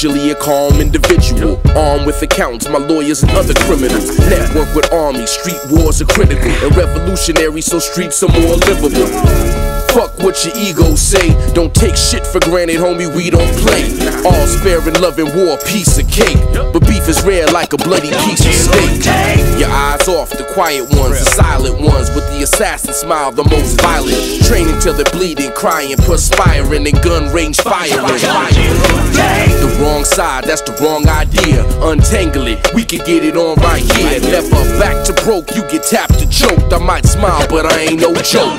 usually a calm individual. Armed with accountants, my lawyers and other criminals. Network with armies, street wars are critical and revolutionary, so streets are more livable. Fuck what your ego say. Don't take shit for granted, homie, we don't play. All's fair in love and war, piece of cake. But beef is rare like a bloody piece of steak. Your eyes off, the quiet ones, the silent ones, with the assassin smile, the most violent. Training till they're bleeding, crying, perspiring, and gun range firing. The wrong side, that's the wrong idea. Untangle it, we can get it on right here. Never back to broke, you get tapped to choked. I might smile, but I ain't no joke.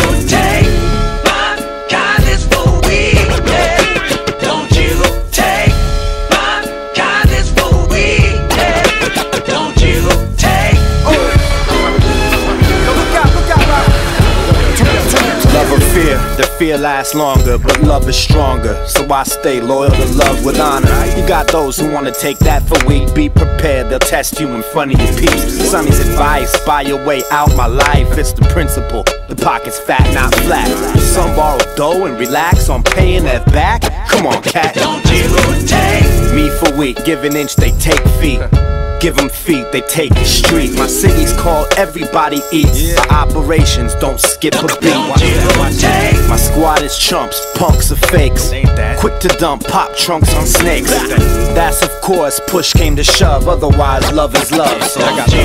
The fear lasts longer, but love is stronger. So I stay loyal to love with honor. You got those who wanna take that for weak. Be prepared, they'll test you in front of your peeps. Sonny's advice, buy your way out my life. It's the principle, the pocket's fat, not flat. Some borrow dough and relax on paying that back. Come on, cat. Don't you take me for weak, give an inch, they take feet. Give them feet, they take the street. My city's called Everybody Eats. For operations, don't skip a beat. My squad is chumps, punks are fakes. Quick to dump pop trunks on snakes. That's of course, push came to shove. Otherwise, love is love. So I got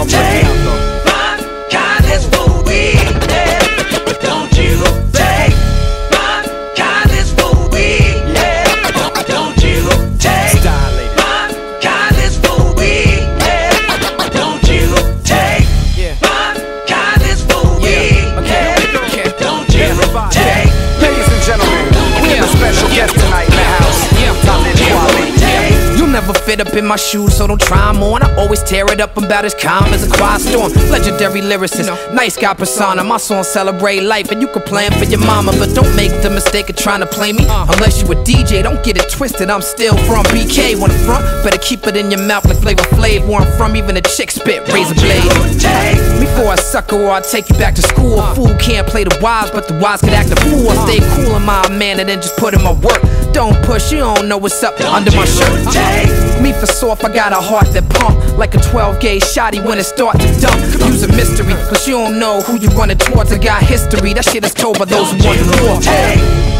my kindness for weakness. Don't you take my kindness for weakness. Don't you take my kindness for weakness. Don't you take my kindness for weakness. Don't you take. Ladies and gentlemen, we have a special guest tonight in the house. You'll never fit up in my shoes, so don't try 'em on. I always tear it up about as calm as a quiet storm. Legendary lyricist, nice guy persona. My songs celebrate life, and you can play 'em for your mama, but don't make the mistake of trying to play me. Unless you a DJ, don't get it twisted. I'm still from BK. When I'm front, better keep it in your mouth like Flavor Flav. Where I'm from, even a chick spit razor blade. Before I sucker or I take you back to school. A fool can't play the wise, but the wise can act a fool. I stay cool in my man and then just put in my work. Don't push, you don't know what's up under my shirt. Me for soft, I got a heart that pump like a 12-gauge shotty when it start to dump. Use a mystery, cause you don't know who you running towards. I got history, that shit is told by those who want the war.